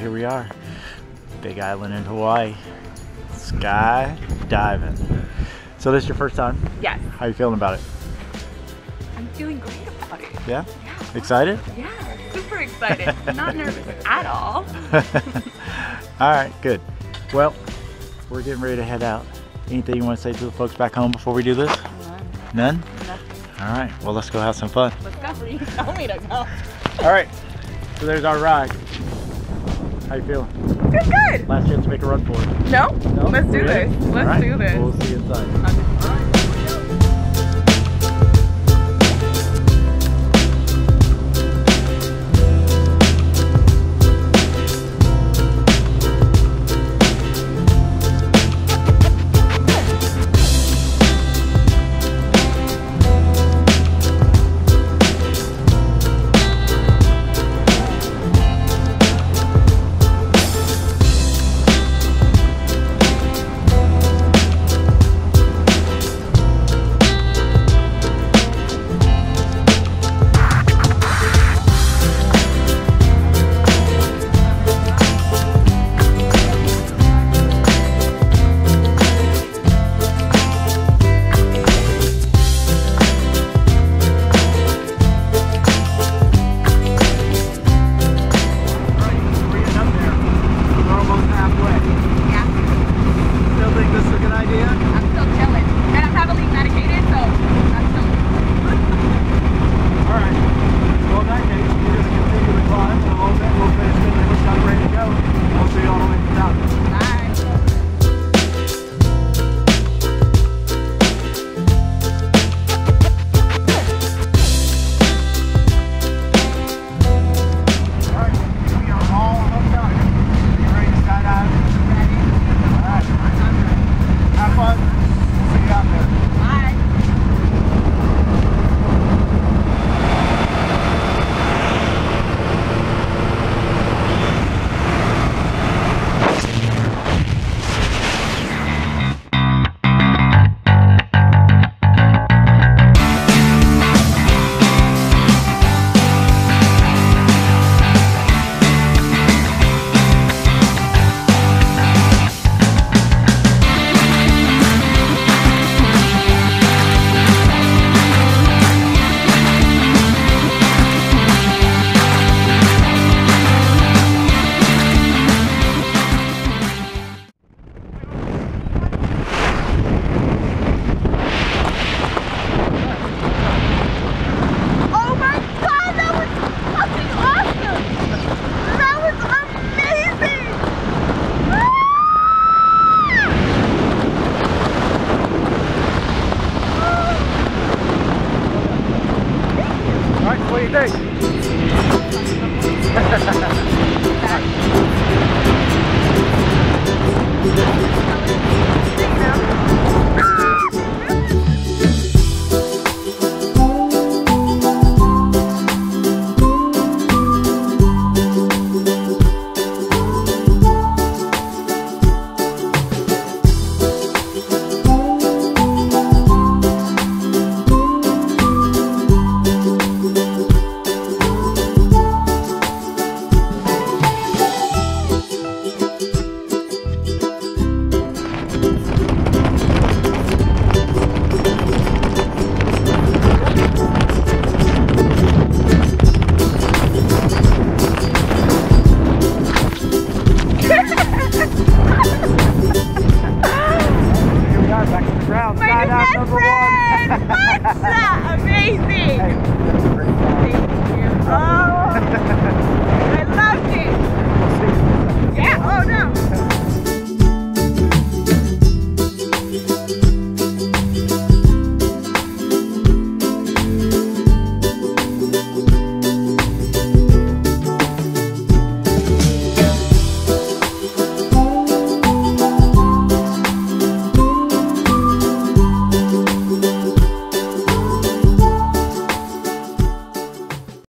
here we are. Big island in Hawaii. Skydiving. So this is your first time? Yes. How you feeling about it? I'm feeling great about it. Yeah? Yeah. Excited? Yeah, super excited. Not nervous at all. Alright, good. Well, we're getting ready to head out. Anything you want to say to the folks back home before we do this? None. None? Alright, well let's go have some fun. Let's go. You tell me to go. Alright, so there's our ride. How you feeling? Good, good. Last chance to make a run for it. No? No? Let's do this. Let's do this. We'll see you inside. Okay. What do you think? Skydive number one. What's that? Amazing. Hey, thank you.